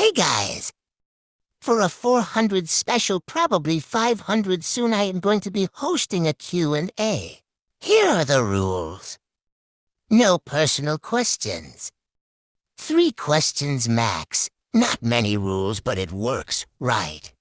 Hey guys! For a 400 special, probably 500 soon, I am going to be hosting a Q&A. Here are the rules. No personal questions. 3 questions max. Not many rules, but it works right.